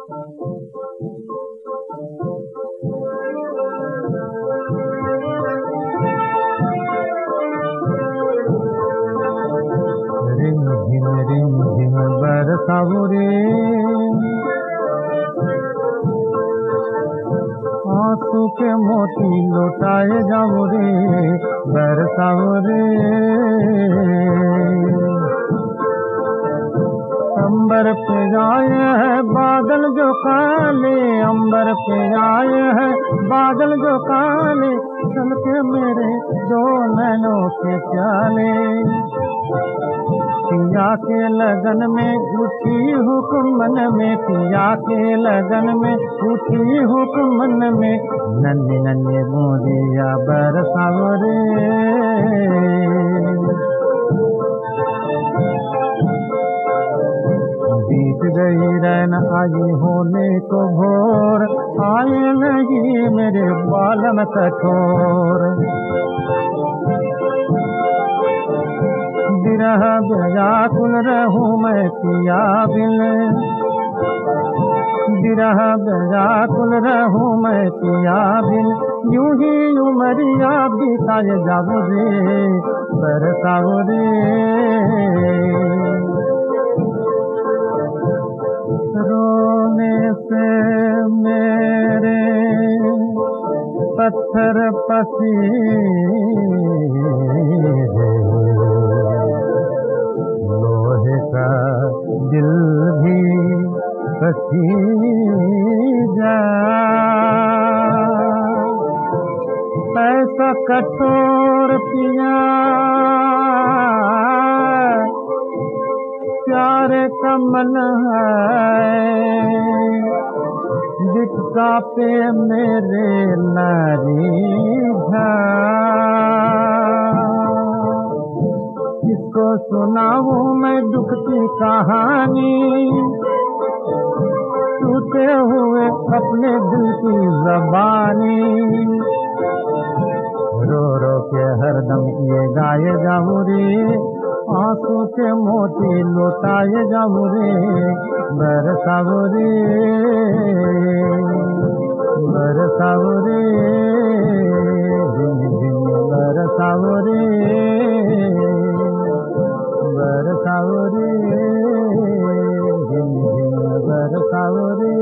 Rim झिम बरसाओ रे, आंसू के मोती लौटाए जाओ रे, बरसाओ रे। अंबर पे आए हैं बादल जो काले, अंबर पे आए हैं बादल जो काले, चल के मेरे दो नैनों के प्याले। पिया के लगन में उठी हुक्म मन में, पिया के लगन में उठी हुक्म मन में, नन्हे नन्हे बूंदिया बरसाओ रे। बीत गई रैन आई होने को भोर, आए नहीं मेरे बालम कठोर। विरह व्याकुल रहूं मैं पिया बिन, विरह व्याकुल रहूं मैं पिया बिन, यूं ही उमरिया बिताए जाऊं रे, बरसाओ रे। रोने से मेरे पत्थर पसीने, लोहे का दिल भी पसीज जा। ऐसा कठोर पिया प्यार का मन है, बिटका पे मेरे नारी झा। किसको सुनाऊं मैं दुख की कहानी, टूटे हुए अपने दिल की ज़बानी। रो रो के हरदम ये गाए जाऊं रे, आंसू के मोती लौटाए जाऊं रे, बरसाओ रे, बरसाओ रे, झिम झिम बरसाओ रे, बरसाओ रे, झिम झिम बरसाओ रे।